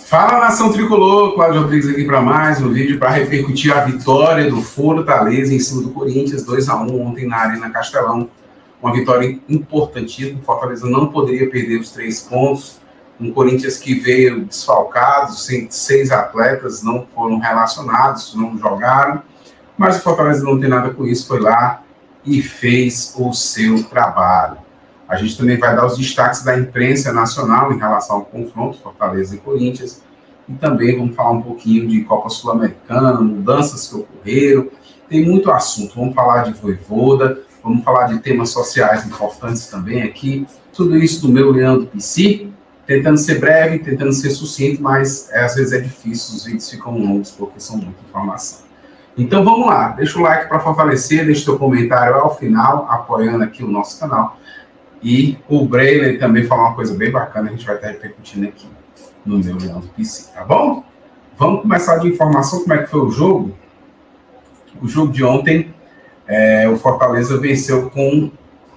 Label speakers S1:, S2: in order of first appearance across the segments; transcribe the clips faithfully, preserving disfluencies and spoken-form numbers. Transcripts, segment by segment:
S1: Fala, nação tricolor, Cláudio Rodrigues aqui para mais um vídeo para repercutir a vitória do Fortaleza em cima do Corinthians, dois a um ontem na Arena Castelão. Uma vitória importantíssima, o Fortaleza não poderia perder os três pontos. Um Corinthians que veio desfalcado, seis atletas não foram relacionados, não jogaram, mas o Fortaleza não tem nada com isso, foi lá e fez o seu trabalho. A gente também vai dar os destaques da imprensa nacional em relação ao confronto Fortaleza e Corinthians. E também vamos falar um pouquinho de Copa Sul-Americana, mudanças que ocorreram. Tem muito assunto. Vamos falar de Vojvoda, vamos falar de temas sociais importantes também aqui. Tudo isso do meu Leandro P C, tentando ser breve, tentando ser sucinto, mas é, às vezes é difícil, os vídeos ficam longos porque são muita informação. Então vamos lá, deixa o like para fortalecer, deixa o seu comentário ao final, apoiando aqui o nosso canal. E o Brayler também falou uma coisa bem bacana, a gente vai estar repercutindo aqui no meu Leandro P C, tá bom? Vamos começar de informação, como é que foi o jogo? O jogo de ontem, é, o Fortaleza venceu com...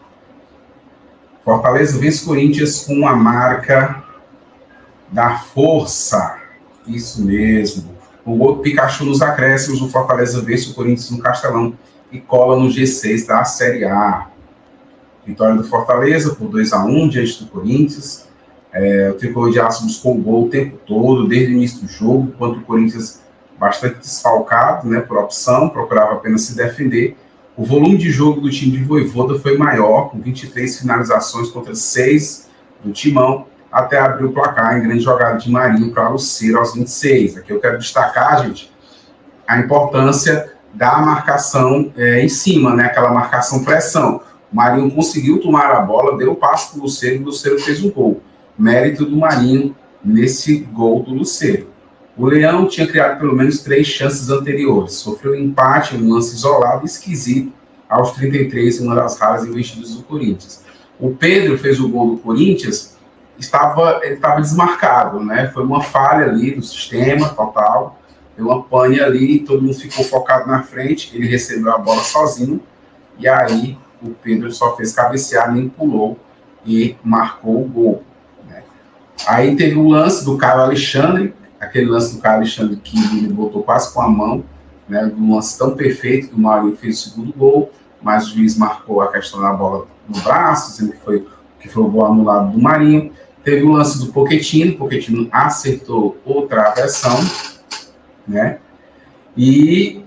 S1: Fortaleza vence Corinthians com a marca da força, isso mesmo. O gol do Pikachu nos acréscimos, o Fortaleza vence o Corinthians no Castelão e cola no G seis da Série A. Vitória do Fortaleza por dois a um diante do Corinthians. É, o Tricolor de Aço buscou o gol o tempo todo, desde o início do jogo, enquanto o Corinthians bastante desfalcado, né, por opção, procurava apenas se defender. O volume de jogo do time de Vojvoda foi maior, com vinte e três finalizações contra seis do Timão, até abrir o placar em grande jogada de Marinho para Lucero aos vinte e seis. Aqui eu quero destacar, gente, a importância da marcação é, em cima, né, aquela marcação pressão. O Marinho conseguiu tomar a bola, deu o passe para o Lucero e o Lucero fez um gol. Mérito do Marinho nesse gol do Lucero. O Leão tinha criado pelo menos três chances anteriores. Sofreu um empate em um lance isolado e esquisito aos trinta e três, em uma das raras investidas do Corinthians. O Pedro fez o gol do Corinthians, estava, ele estava desmarcado, né? Foi uma falha ali do sistema total, deu uma pane ali, todo mundo ficou focado na frente, ele recebeu a bola sozinho, e aí o Pedro só fez cabecear, nem pulou e marcou o gol, né? Aí teve o lance do Caio Alexandre, aquele lance do Caio Alexandre que ele botou quase com a mão, né? Um lance tão perfeito que o Marinho fez o segundo gol, mas o juiz marcou a questão da bola no braço, dizendo que foi, que foi o gol anulado do Marinho. Teve o lance do Pochettino, o Pochettino acertou outra travessão, né? E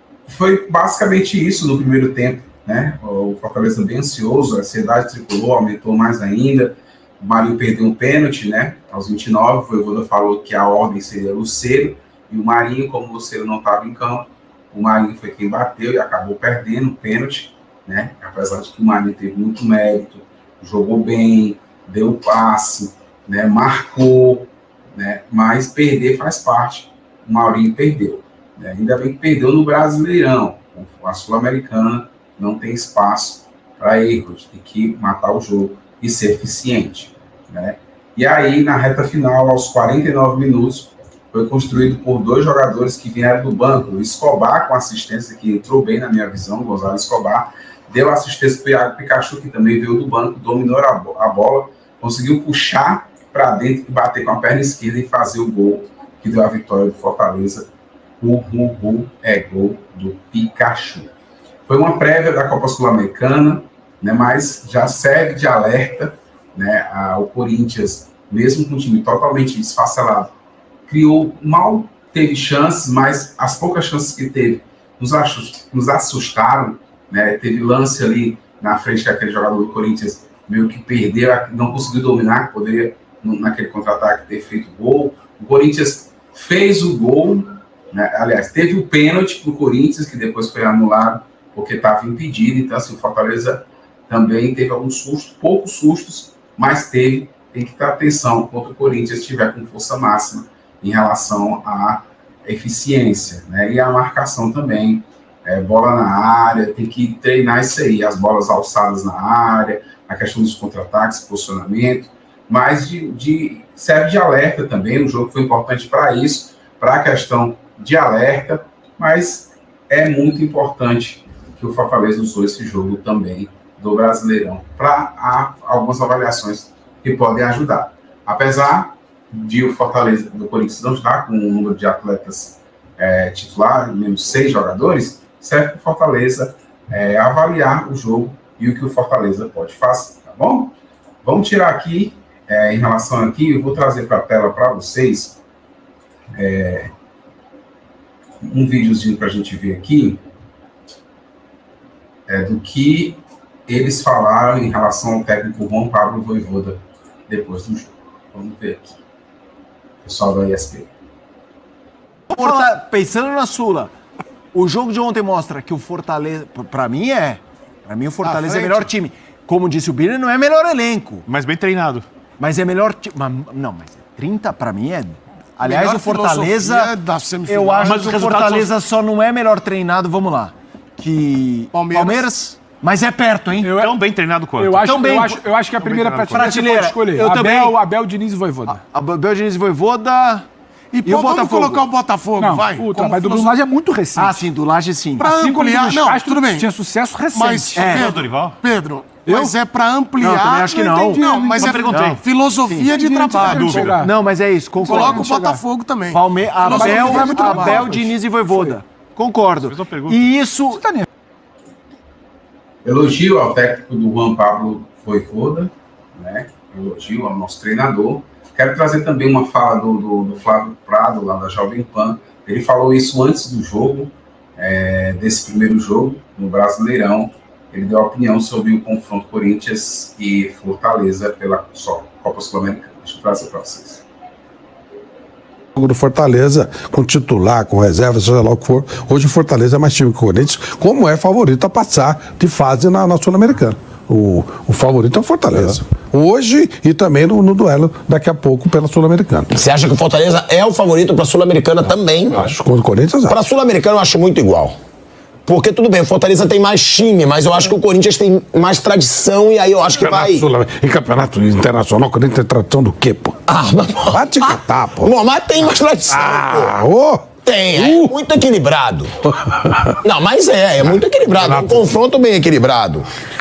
S1: foi basicamente isso no primeiro tempo, né? O Fortaleza bem ansioso, a ansiedade tricolor aumentou mais ainda. O Marinho perdeu um pênalti, né? Aos vinte e nove, o Vojvoda falou que a ordem seria Lucero, e o Marinho, como o Lucero não estava em campo, o Marinho foi quem bateu e acabou perdendo o pênalti, né? Apesar de que o Marinho teve muito mérito, jogou bem, deu passe, né? Marcou, né? Mas perder faz parte. O Marinho perdeu, né? Ainda bem que perdeu no Brasileirão. A Sul-Americana não tem espaço para erros, tem que matar o jogo e ser eficiente, né? E aí, na reta final, aos quarenta e nove minutos, foi construído por dois jogadores que vieram do banco. O Escobar, com assistência, que entrou bem na minha visão, o Gonzalo Escobar, deu assistência para o Iago Pikachu, que também veio do banco, dominou a, bo a bola, conseguiu puxar para dentro e bater com a perna esquerda e fazer o gol que deu a vitória do Fortaleza. O Ruhu é gol do Pikachu. Foi uma prévia da Copa Sul-Americana, né, mas já serve de alerta, né, a, o Corinthians, mesmo com um time totalmente desfacelado, criou, mal teve chances, mas as poucas chances que teve nos, nos assustaram, né? Teve lance ali na frente daquele jogador do Corinthians, meio que perdeu, não conseguiu dominar, poderia naquele contra-ataque ter feito gol. O Corinthians fez o gol, né? Aliás, teve o pênalti para o Corinthians, que depois foi anulado, porque estava impedido. Então, assim, o Fortaleza também teve alguns sustos, poucos sustos, mas teve, tem que ter atenção quando o Corinthians estiver com força máxima em relação à eficiência, né? E a marcação também, é, bola na área, tem que treinar isso aí, as bolas alçadas na área, a questão dos contra-ataques, posicionamento, mas de, de, serve de alerta também, o jogo foi importante para isso, para a questão de alerta, mas é muito importante que o Fortaleza usou esse jogo também do Brasileirão para algumas avaliações que podem ajudar. Apesar de o Fortaleza do Corinthians não está com um número de atletas é, titular, menos seis jogadores, serve para o Fortaleza é, avaliar o jogo e o que o Fortaleza pode fazer, tá bom? Vamos tirar aqui, é, em relação aqui, eu vou trazer para a tela para vocês é, um videozinho para a gente ver aqui é, do que eles falaram em relação ao técnico Juan Pablo Vojvoda depois do jogo. Vamos ver aqui. Pessoal da E S P N.
S2: Forta... Pensando na Sula, o jogo de ontem mostra que o Fortaleza, pra mim é, pra mim o Fortaleza ah, é melhor time. Como disse o Birner, não é melhor elenco.
S3: Mas bem treinado.
S2: Mas é melhor time. Não, mas trinta pra mim é... Aliás, melhor o Fortaleza, da eu acho mas que o Fortaleza só... só não é melhor treinado, vamos lá, que Palmeiras... Palmeiras mas é perto, hein?
S3: Eu, tão bem treinado quanto.
S4: Eu acho,
S2: bem,
S4: eu acho, eu acho que a primeira prateleira você pode escolher.
S2: Eu
S4: Abel,
S2: também.
S4: Abel, Diniz e Vojvoda.
S2: Abel, Diniz e Vojvoda...
S5: E, pô, e o vamos Botafogo? Colocar o Botafogo,
S4: não,
S5: vai.
S4: O trabalho do Bruno Lage é muito recente.
S2: Ah, sim, do Lage sim.
S5: Pra
S4: assim
S5: ampliar, não, Castro, tudo bem.
S4: Tinha sucesso recente.
S5: Mas,
S2: é.
S5: Pedro,
S3: Dorival?
S5: Pedro,
S2: eu?
S5: mas é pra ampliar...
S2: Não, também acho que não.
S5: Não, não mas
S3: Só
S5: é
S3: perguntei.
S5: filosofia sim. de trabalho.
S2: Não, mas é isso, concordo.
S5: Coloca o Botafogo também.
S2: Palme... Abel, Abel Diniz e Vojvoda. Concordo. E isso...
S1: Elogio ao técnico do Juan Pablo Vojvoda, né? Elogio ao nosso treinador. Quero trazer também uma fala do, do, do Flávio Prado, lá da Jovem Pan. Ele falou isso antes do jogo, é, desse primeiro jogo, no Brasileirão. Ele deu a opinião sobre o confronto Corinthians e Fortaleza pela Copa Sul-Americana. Deixa eu trazer para vocês.
S6: Do Fortaleza, com titular, com reserva, seja lá o que for. Hoje o Fortaleza é mais time que o Corinthians, como é favorito a passar de fase na, na Sul-Americana. O, o favorito é o Fortaleza. É. Hoje e também no, no duelo daqui a pouco pela Sul-Americana.
S7: Você acha que o Fortaleza é o favorito para a Sul-Americana também?
S6: Acho que o Corinthians é.
S7: Para a Sul-Americana eu acho muito igual. Porque tudo bem, o Fortaleza tem mais time, mas eu acho que o Corinthians tem mais tradição e aí eu acho que vai...
S6: Em campeonato internacional, o Corinthians tem tradição do quê, pô?
S7: Ah, mas...
S6: Vai te catar, pô.
S7: Não, mas tem mais tradição,
S6: ah,
S7: pô.
S6: Oh.
S7: Tem, é uh. muito equilibrado. Não, mas é, é muito equilibrado. É um confronto bem equilibrado.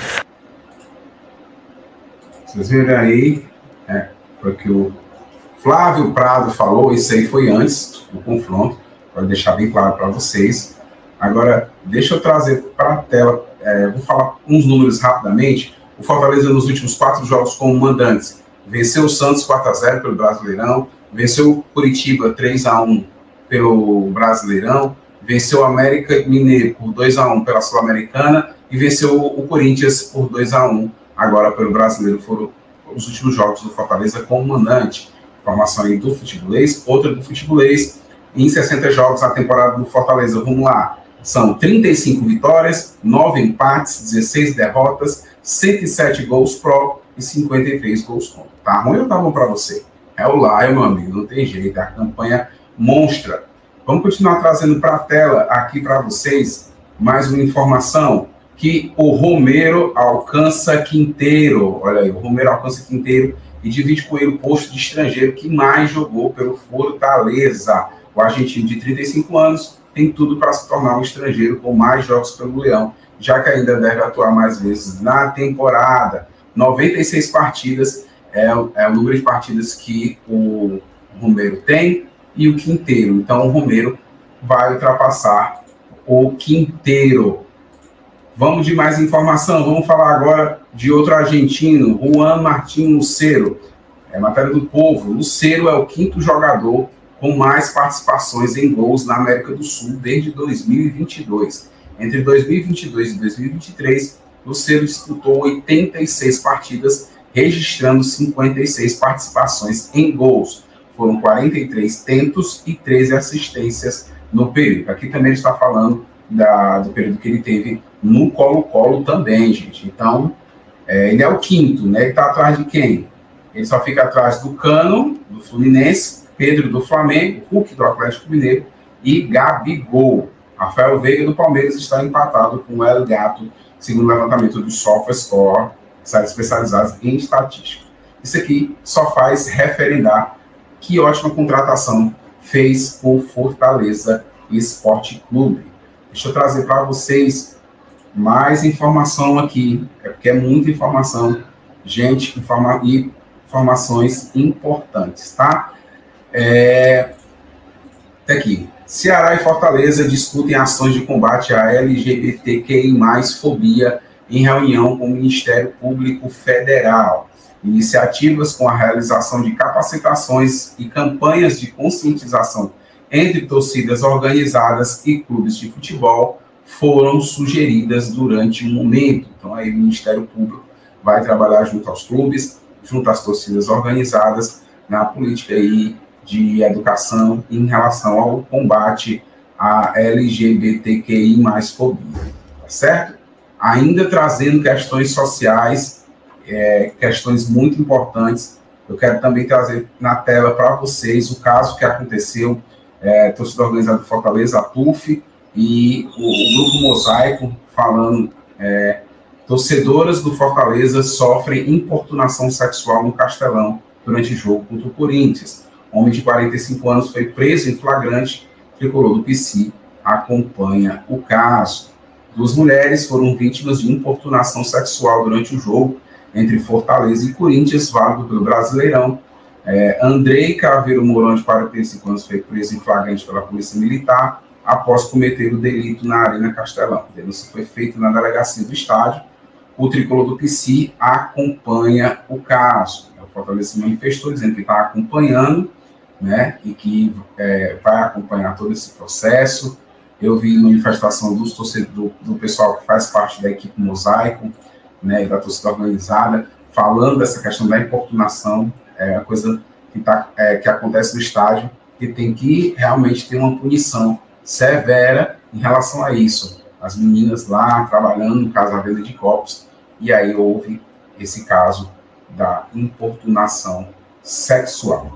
S1: Vocês viram aí, é, foi que o Flávio Prado falou, isso aí foi antes do confronto, para deixar bem claro para vocês. Agora, deixa eu trazer para a tela, é, vou falar uns números rapidamente. O Fortaleza, nos últimos quatro jogos como mandantes, venceu o Santos quatro a zero pelo Brasileirão, venceu o Curitiba três a um pelo Brasileirão, venceu o América Mineiro por dois a um pela Sul-Americana e venceu o Corinthians por dois a um agora pelo Brasileiro. Foram os últimos jogos do Fortaleza como mandante. Informação aí do futebolês, outra do futebolês. Em sessenta jogos na temporada do Fortaleza, vamos lá, são trinta e cinco vitórias, nove empates, dezesseis derrotas, cento e sete gols pró e cinquenta e três gols contra. Tá ruim ou tá bom para você? É o Lion, meu amigo, não tem jeito, é a campanha monstra. Vamos continuar trazendo para a tela aqui para vocês mais uma informação, que o Romero alcança Quinteiro. Olha aí, o Romero alcança Quinteiro e divide com ele o posto de estrangeiro que mais jogou pelo Fortaleza. O argentino de trinta e cinco anos tem tudo para se tornar um estrangeiro com mais jogos pelo Leão, já que ainda deve atuar mais vezes na temporada. noventa e seis partidas é, é o número de partidas que o Romero tem e o Quinteiro. Então o Romero vai ultrapassar o Quinteiro. Vamos de mais informação, vamos falar agora de outro argentino, Juan Martín Lucero. É matéria do Povo. Lucero é o quinto jogador com mais participações em gols na América do Sul desde dois mil e vinte e dois. Entre dois mil e vinte e dois e dois mil e vinte e três, Lucero disputou oitenta e seis partidas, registrando cinquenta e seis participações em gols. Foram quarenta e três tentos e treze assistências no período. Aqui também ele está falando da, do período que ele teve no Colo-Colo também, gente. Então, é, ele é o quinto, né? Ele está atrás de quem? Ele só fica atrás do Cano, do Fluminense, Pedro do Flamengo, Hulk do Atlético Mineiro e Gabigol. Rafael Veiga do Palmeiras está empatado com o El Gato, segundo o levantamento do SofaScore, sites especializados em estatística. Isso aqui só faz referendar que ótima contratação fez o Fortaleza Esporte Clube. Deixa eu trazer para vocês mais informação aqui, é porque é muita informação. Gente, informa... e informações importantes, tá? É, aqui. Ceará e Fortaleza discutem ações de combate à L G B T Q I mais, fobia em reunião com o Ministério Público Federal. Iniciativas com a realização de capacitações e campanhas de conscientização entre torcidas organizadas e clubes de futebol foram sugeridas durante o momento. Então, aí o Ministério Público vai trabalhar junto aos clubes, junto às torcidas organizadas, na política aí de educação em relação ao combate à L G B T Q I mais, fobia, tá certo? Ainda trazendo questões sociais, é, questões muito importantes, eu quero também trazer na tela para vocês o caso que aconteceu, é, torcida organizada de Fortaleza, a T U F, e o, o Grupo Mosaico, falando, é, torcedoras do Fortaleza sofrem importunação sexual no Castelão durante o jogo contra o Corinthians. Homem de quarenta e cinco anos foi preso em flagrante, tricolor do P C acompanha o caso. Duas mulheres foram vítimas de importunação sexual durante o jogo entre Fortaleza e Corinthians, válido pelo Brasileirão. É, Andrei Caveiro Mourão, de quarenta e cinco anos, foi preso em flagrante pela Polícia Militar após cometer o delito na Arena Castelão. A denúncia foi feita na delegacia do estádio. O tricolor do P C acompanha o caso. O Fortaleza se manifestou dizendo que está acompanhando, né, e que é, vai acompanhar todo esse processo. Eu vi manifestação dos torcedores, do, do pessoal que faz parte da equipe Mosaico, né, e da torcida organizada, falando dessa questão da importunação, é a coisa que, tá, é, que acontece no estádio, e tem que realmente ter uma punição severa em relação a isso. As meninas lá trabalhando, no caso, a venda de copos, e aí houve esse caso da importunação sexual.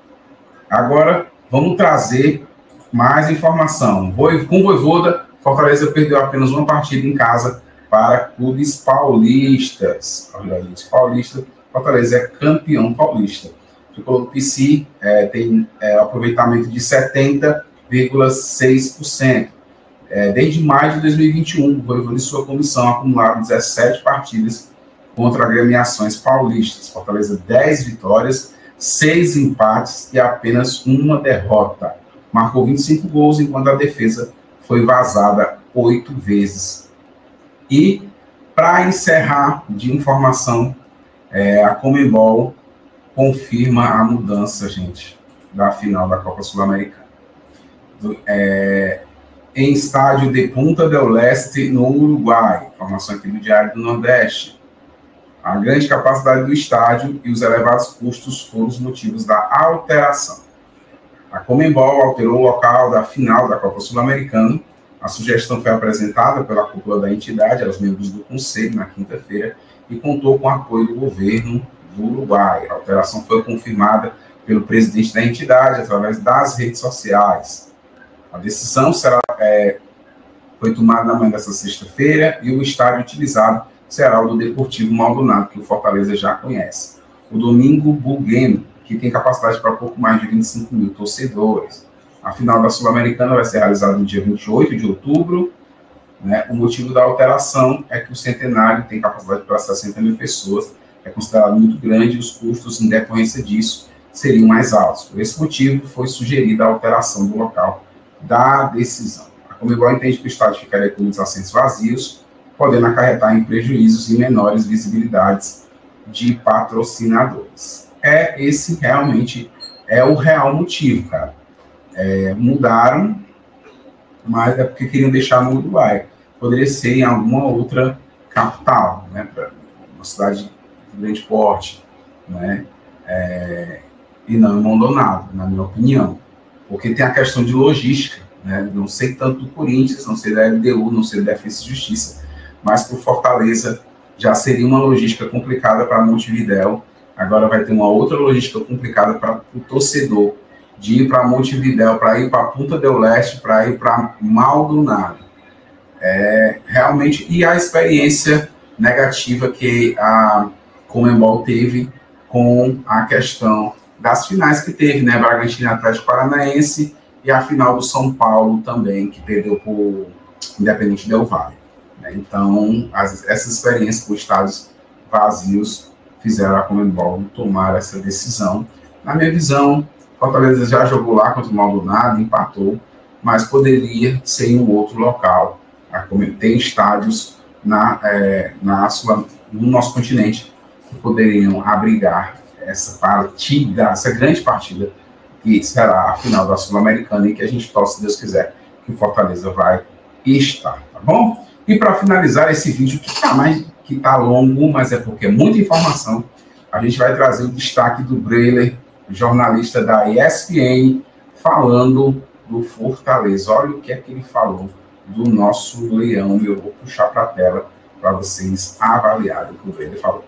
S1: Agora, vamos trazer mais informação. Com o Vojvoda, Fortaleza perdeu apenas uma partida em casa para clubes paulistas. Olha aí, os paulistas, Fortaleza é campeão paulista. O tricolor do P C é, tem é, aproveitamento de setenta vírgula seis por cento. É, desde maio de dois mil e vinte e um, o Vojvoda e sua comissão acumularam dezessete partidas contra agremiações paulistas. Fortaleza, dez vitórias, seis empates e apenas uma derrota. Marcou vinte e cinco gols, enquanto a defesa foi vazada oito vezes. E, para encerrar de informação, é, a Conmebol confirma a mudança, gente, da final da Copa Sul-Americana. É, em estádio de Punta del Este, no Uruguai. Informação aqui do Diário do Nordeste. A grande capacidade do estádio e os elevados custos foram os motivos da alteração. A Conmebol alterou o local da final da Copa Sul-Americana. A sugestão foi apresentada pela cúpula da entidade aos membros do Conselho na quinta-feira e contou com o apoio do governo do Uruguai. A alteração foi confirmada pelo presidente da entidade através das redes sociais. A decisão será, é, foi tomada na manhã dessa sexta-feira e o estádio utilizado será o do Deportivo Maldonado, que o Fortaleza já conhece. O Domingo Bugueno, que tem capacidade para pouco mais de vinte e cinco mil torcedores. A final da Sul-Americana vai ser realizada no dia vinte e oito de outubro. Né? O motivo da alteração é que o Centenário tem capacidade para sessenta mil pessoas, é considerado muito grande e os custos, em decorrência disso, seriam mais altos. Por esse motivo, foi sugerida a alteração do local da decisão. A Conmebol entende que o estádio ficaria com muitos assentos vazios, podendo acarretar em prejuízos e menores visibilidades de patrocinadores. É esse realmente é o real motivo, cara. É, mudaram, mas é porque queriam deixar no Uruguai. Poderia ser em alguma outra capital, né, uma cidade de grande porte, né, é, e não em Maldonado, na minha opinião. Porque tem a questão de logística, né, não sei tanto do Corinthians, não sei da L D U, não sei da Defesa e Justiça, mas para o Fortaleza já seria uma logística complicada para Montevidéu. Agora vai ter uma outra logística complicada para o torcedor de ir para Montevidéu, para ir para Punta del Este, para ir para Maldonado. É, realmente, e a experiência negativa que a Conmebol teve com a questão das finais que teve, né? Bragantino e Atlético Paranaense, e a final do São Paulo também, que perdeu para o Independente Del Valle. Né? Então, as, essas experiências com estádios vazios fizeram a Conmebol tomar essa decisão. Na minha visão, Fortaleza já jogou lá contra o Maldonado, empatou, mas poderia ser em um outro local. Tem estádios na, é, na, no nosso continente que poderiam abrigar essa partida, essa grande partida, que será a final da Sul-Americana, e que a gente torce, se Deus quiser, que o Fortaleza vai estar, tá bom? E para finalizar esse vídeo, que está mais que tá longo, mas é porque é muita informação, a gente vai trazer o destaque do Breler, jornalista da E S P N, falando do Fortaleza. Olha o que é que ele falou do nosso leão, e eu vou puxar para a tela para vocês avaliarem o que o Breler falou.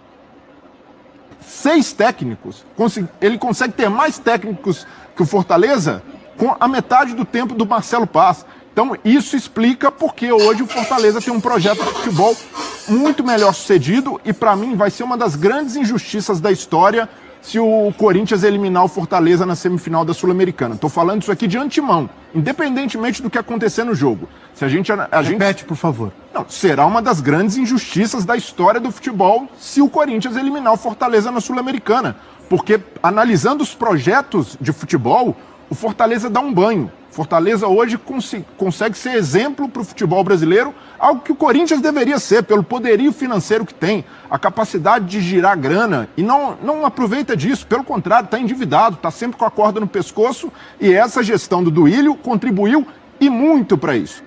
S3: Seis técnicos, ele consegue ter mais técnicos que o Fortaleza com a metade do tempo do Marcelo Paz. Então isso explica porque hoje o Fortaleza tem um projeto de futebol muito melhor sucedido, e para mim vai ser uma das grandes injustiças da história se o Corinthians eliminar o Fortaleza na semifinal da Sul-Americana. Estou falando isso aqui de antemão, independentemente do que acontecer no jogo. Se a gente, a, a
S2: Repete,
S3: gente...
S2: por favor.
S3: Não, será uma das grandes injustiças da história do futebol se o Corinthians eliminar o Fortaleza na Sul-Americana. Porque, analisando os projetos de futebol, o Fortaleza dá um banho. Fortaleza hoje cons consegue ser exemplo para o futebol brasileiro, algo que o Corinthians deveria ser, pelo poderio financeiro que tem, a capacidade de girar grana, e não, não aproveita disso, pelo contrário, está endividado, está sempre com a corda no pescoço, e essa gestão do Duílio contribuiu e muito para isso.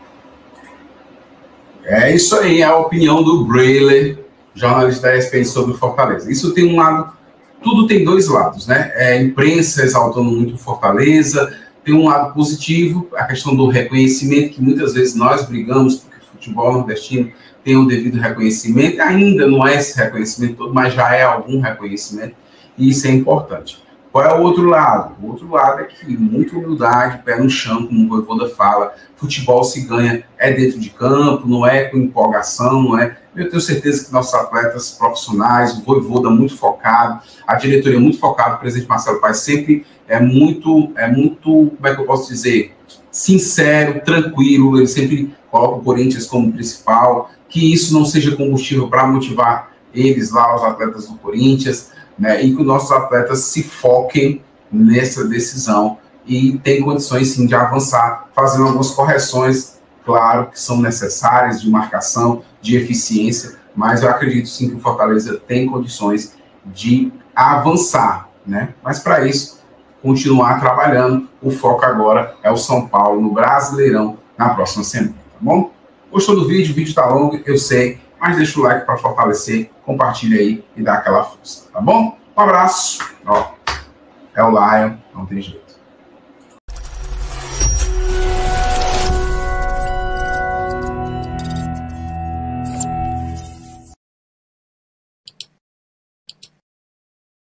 S1: É isso aí, a opinião do Breler, jornalista da E S P N sobre o Fortaleza. Isso tem um lado, tudo tem dois lados, né? É, a imprensa exaltando muito o Fortaleza. Tem um lado positivo, a questão do reconhecimento, que muitas vezes nós brigamos porque o futebol nordestino tem o devido reconhecimento, ainda não é esse reconhecimento todo, mas já é algum reconhecimento, e isso é importante. Qual é o outro lado? O outro lado é que muita humildade, pé no chão, como o Voivoda fala, futebol se ganha é dentro de campo, não é com empolgação, não é... Eu tenho certeza que nossos atletas profissionais, o Voivoda muito focado, a diretoria muito focada, o presidente Marcelo Paes sempre é muito, é muito, como é que eu posso dizer, sincero, tranquilo, ele sempre coloca o Corinthians como principal, que isso não seja combustível para motivar eles lá, os atletas do Corinthians, né, e que os nossos atletas se foquem nessa decisão e tem condições sim de avançar, fazendo algumas correções, claro, que são necessárias, de marcação, de eficiência, mas eu acredito sim que o Fortaleza tem condições de avançar, né? Mas para isso, continuar trabalhando, o foco agora é o São Paulo no Brasileirão na próxima semana, tá bom? Gostou do vídeo? O vídeo tá longo, eu sei, mas deixa o like para fortalecer, compartilha aí e dá aquela força, tá bom? Um abraço, ó, é o Lion, não tem jeito.